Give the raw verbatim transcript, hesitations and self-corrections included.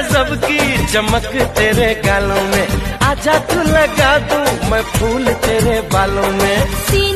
गजब की चमक तेरे गालों में, आजा तू लगा दूं मैं फूल तेरे बालों में।